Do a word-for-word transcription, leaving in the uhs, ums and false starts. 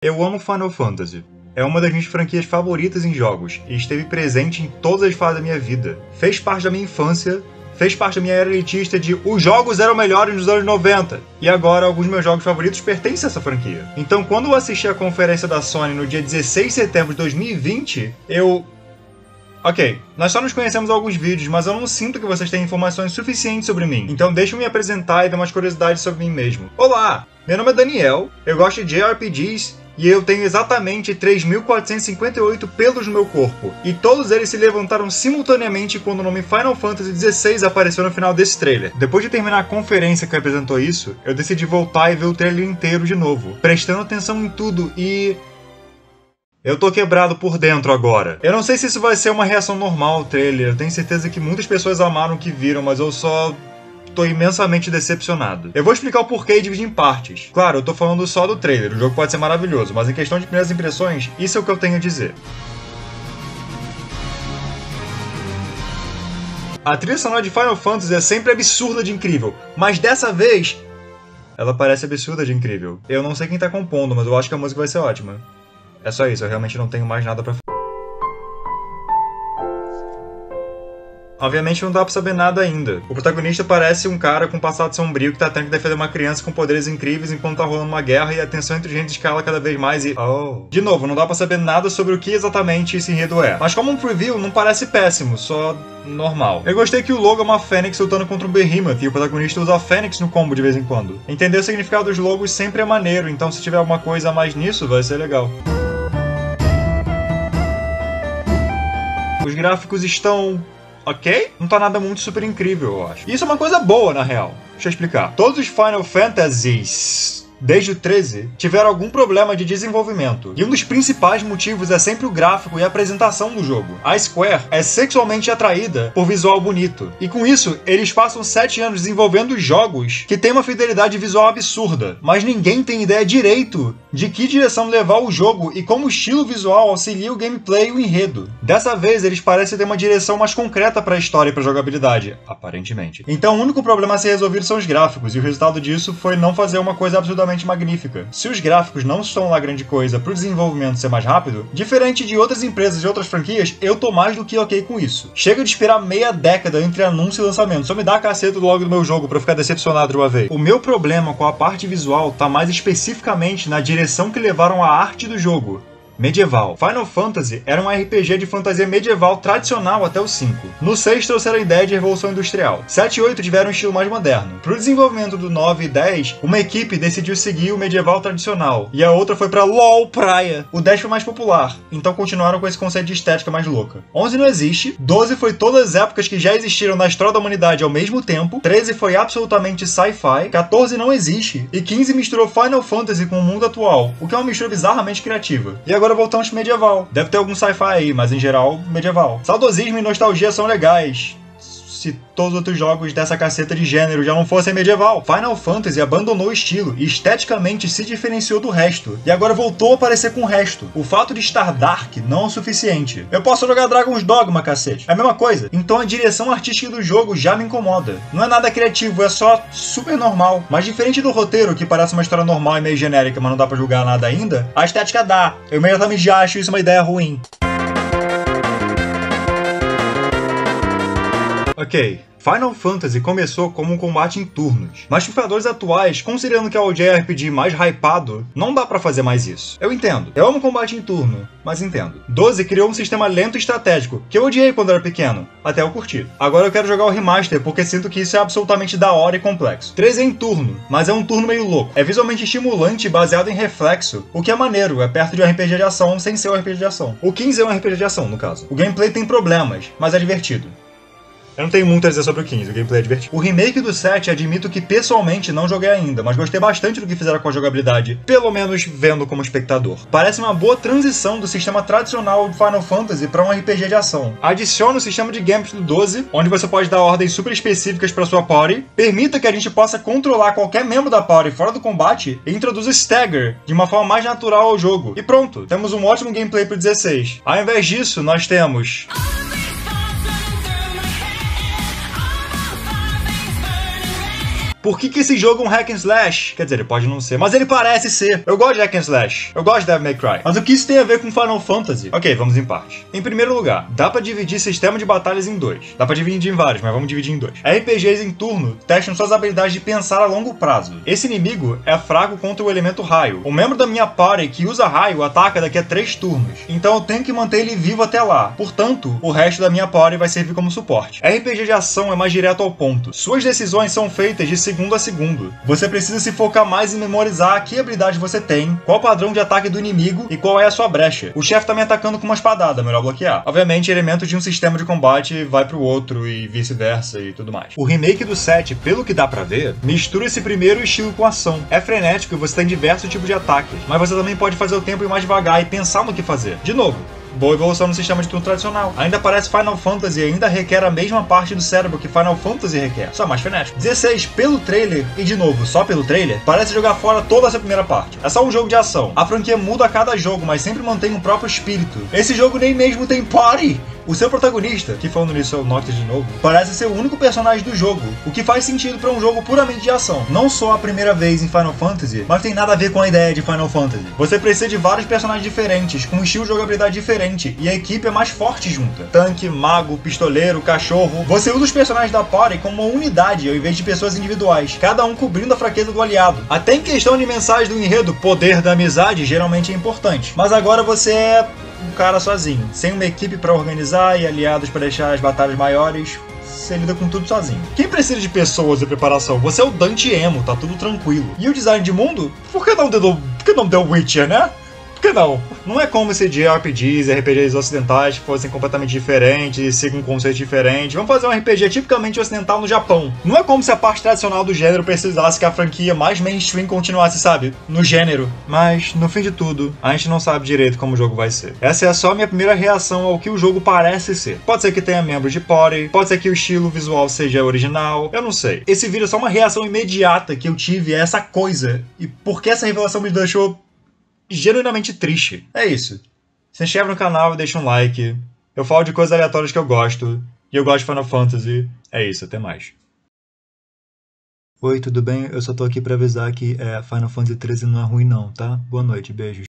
Eu amo Final Fantasy. É uma das minhas franquias favoritas em jogos, e esteve presente em todas as fases da minha vida. Fez parte da minha infância, fez parte da minha era elitista de os jogos eram melhores nos anos noventa. E agora alguns meus jogos favoritos pertencem a essa franquia. Então quando eu assisti a conferência da Sony no dia dezesseis de setembro de dois mil e vinte, eu... Ok, nós só nos conhecemos há alguns vídeos, mas eu não sinto que vocês tenham informações suficientes sobre mim. Então deixa eu me apresentar e dar umas curiosidades sobre mim mesmo. Olá, meu nome é Daniel, eu gosto de J R P Gs, e eu tenho exatamente três mil quatrocentos e cinquenta e oito pelos no meu corpo. E todos eles se levantaram simultaneamente quando o nome Final Fantasy dezesseis apareceu no final desse trailer. Depois de terminar a conferência que apresentou isso, eu decidi voltar e ver o trailer inteiro de novo, prestando atenção em tudo e... eu tô quebrado por dentro agora. Eu não sei se isso vai ser uma reação normal ao trailer, eu tenho certeza que muitas pessoas amaram o que viram, mas eu só... tô imensamente decepcionado. Eu vou explicar o porquê e dividir em partes. Claro, eu tô falando só do trailer, o jogo pode ser maravilhoso, mas em questão de primeiras impressões, isso é o que eu tenho a dizer. A trilha sonora de Final Fantasy é sempre absurda de incrível, mas dessa vez, ela parece absurda de incrível. Eu não sei quem tá compondo, mas eu acho que a música vai ser ótima. É só isso, eu realmente não tenho mais nada pra falar. Obviamente não dá pra saber nada ainda. O protagonista parece um cara com um passado sombrio que tá tendo que defender uma criança com poderes incríveis enquanto tá rolando uma guerra e a tensão entre gente escala cada vez mais e... oh... De novo, não dá pra saber nada sobre o que exatamente esse enredo é. Mas como um preview, não parece péssimo, só... normal. Eu gostei que o logo é uma fênix lutando contra um Behemoth e o protagonista usa a fênix no combo de vez em quando. Entender o significado dos logos sempre é maneiro, então se tiver alguma coisa a mais nisso, vai ser legal. Os gráficos estão... ok? Não tá nada muito super incrível, eu acho. Isso é uma coisa boa, na real. Deixa eu explicar. Todos os Final Fantasies, desde o treze, tiveram algum problema de desenvolvimento. E um dos principais motivos é sempre o gráfico e a apresentação do jogo. A Square é sexualmente atraída por visual bonito. E com isso, eles passam sete anos desenvolvendo jogos que têm uma fidelidade visual absurda. Mas ninguém tem ideia direito de que direção levar o jogo e como o estilo visual auxilia o gameplay e o enredo. Dessa vez, eles parecem ter uma direção mais concreta para a história e para a jogabilidade, aparentemente. Então, o único problema a ser resolvido são os gráficos, e o resultado disso foi não fazer uma coisa absurdamente magnífica. Se os gráficos não estão lá grande coisa para o desenvolvimento ser mais rápido, diferente de outras empresas e outras franquias, eu tô mais do que ok com isso. Chega de esperar meia década entre anúncio e lançamento, só me dá a caceta logo do meu jogo pra eu ficar decepcionado de uma vez. O meu problema com a parte visual tá mais especificamente na direção que levaram a arte do jogo. Medieval. Final Fantasy era um R P G de fantasia medieval tradicional até o cinco. No seis trouxeram a ideia de revolução industrial. sete e oito tiveram um estilo mais moderno. Para o desenvolvimento do nove e dez, uma equipe decidiu seguir o medieval tradicional, e a outra foi para LOL Praia. O dez foi mais popular, então continuaram com esse conceito de estética mais louca. onze não existe, doze foi todas as épocas que já existiram na história da humanidade ao mesmo tempo, treze foi absolutamente sci-fi, quatorze não existe, e quinze misturou Final Fantasy com o mundo atual, o que é uma mistura bizarramente criativa. E agora voltamos pro medieval. Deve ter algum sci-fi aí, mas em geral, medieval. Saudosismo e nostalgia são legais, se todos os outros jogos dessa caceta de gênero já não fossem medieval. Final Fantasy abandonou o estilo e esteticamente se diferenciou do resto, e agora voltou a parecer com o resto. O fato de estar dark não é o suficiente. Eu posso jogar Dragon's Dogma, cacete. É a mesma coisa. Então a direção artística do jogo já me incomoda. Não é nada criativo, é só super normal. Mas diferente do roteiro, que parece uma história normal e meio genérica, mas não dá pra julgar nada ainda, a estética dá. Eu imediatamente já acho isso uma ideia ruim. Ok, Final Fantasy começou como um combate em turnos, mas jogadores atuais, considerando que é o J R P G mais hypado, não dá pra fazer mais isso. Eu entendo, eu amo combate em turno, mas entendo. doze criou um sistema lento e estratégico, que eu odiei quando era pequeno, até eu curtir. Agora eu quero jogar o remaster, porque sinto que isso é absolutamente da hora e complexo. treze é em turno, mas é um turno meio louco. É visualmente estimulante e baseado em reflexo, o que é maneiro, é perto de um R P G de ação sem ser um R P G de ação. O quinze é um R P G de ação, no caso. O gameplay tem problemas, mas é divertido. Eu não tenho muito a dizer sobre o quinze, o gameplay é divertido. O remake do sete, admito que pessoalmente não joguei ainda, mas gostei bastante do que fizeram com a jogabilidade, pelo menos vendo como espectador. Parece uma boa transição do sistema tradicional de Final Fantasy para um R P G de ação. Adiciona o sistema de Gambit do doze, onde você pode dar ordens super específicas para sua party, permita que a gente possa controlar qualquer membro da party fora do combate e introduz o Stagger de uma forma mais natural ao jogo. E pronto, temos um ótimo gameplay pro dezesseis. Ao invés disso, nós temos... Por que que esse jogo é um hack and slash? Quer dizer, ele pode não ser, mas ele parece ser. Eu gosto de hack and slash. Eu gosto de Devil May Cry. Mas o que isso tem a ver com Final Fantasy? Ok, vamos em parte. Em primeiro lugar, dá pra dividir sistema de batalhas em dois. Dá pra dividir em vários, mas vamos dividir em dois. R P Gs em turno testam suas habilidades de pensar a longo prazo. Esse inimigo é fraco contra o elemento raio. O membro da minha party que usa raio ataca daqui a três turnos. Então eu tenho que manter ele vivo até lá. Portanto, o resto da minha party vai servir como suporte. R P G de ação é mais direto ao ponto. Suas decisões são feitas de segundo a segundo. Você precisa se focar mais em memorizar que habilidade você tem, qual padrão de ataque do inimigo e qual é a sua brecha. O chefe tá me atacando com uma espadada, melhor bloquear. Obviamente, elementos de um sistema de combate vai pro outro e vice-versa e tudo mais. O remake do sete, pelo que dá pra ver, mistura esse primeiro estilo com ação. É frenético e você tem diversos tipos de ataques, mas você também pode fazer o tempo ir mais devagar e pensar no que fazer. De novo, boa evolução no sistema de turno tradicional. Ainda parece Final Fantasy e ainda requer a mesma parte do cérebro que Final Fantasy requer, só mais frenético. dezesseis, pelo trailer, e de novo, só pelo trailer, parece jogar fora toda essa primeira parte. É só um jogo de ação. A franquia muda a cada jogo, mas sempre mantém um próprio espírito. Esse jogo nem mesmo tem party! O seu protagonista, que falando nisso é o Noctis de novo, parece ser o único personagem do jogo, o que faz sentido para um jogo puramente de ação. Não só a primeira vez em Final Fantasy, mas tem nada a ver com a ideia de Final Fantasy. Você precisa de vários personagens diferentes, com um estilo de jogabilidade diferente, e a equipe é mais forte junta. Tanque, mago, pistoleiro, cachorro. Você usa os personagens da party como uma unidade, ao invés de pessoas individuais, cada um cobrindo a fraqueza do aliado. Até em questão de mensagem do enredo, poder da amizade geralmente é importante. Mas agora você é um cara sozinho, sem uma equipe para organizar e aliados para deixar as batalhas maiores. Você lida com tudo sozinho. Quem precisa de pessoas e preparação? Você é o Dante Emo, tá tudo tranquilo. E o design de mundo? Por que não deu, por que não deu Witcher, né? Por que não? Não é como se J R P Gs e R P Gs ocidentais fossem completamente diferentes, sigam um conceito diferente. Vamos fazer um R P G tipicamente ocidental no Japão. Não é como se a parte tradicional do gênero precisasse que a franquia mais mainstream continuasse, sabe, no gênero. Mas, no fim de tudo, a gente não sabe direito como o jogo vai ser. Essa é só a minha primeira reação ao que o jogo parece ser. Pode ser que tenha membros de party, pode ser que o estilo visual seja original, eu não sei. Esse vídeo é só uma reação imediata que eu tive a essa coisa. E por que essa revelação me deixou genuinamente triste. É isso. Se inscreve no canal e deixa um like. Eu falo de coisas aleatórias que eu gosto. E eu gosto de Final Fantasy. É isso, até mais. Oi, tudo bem? Eu só tô aqui pra avisar que é, Final Fantasy treze não é ruim não, tá? Boa noite, beijos.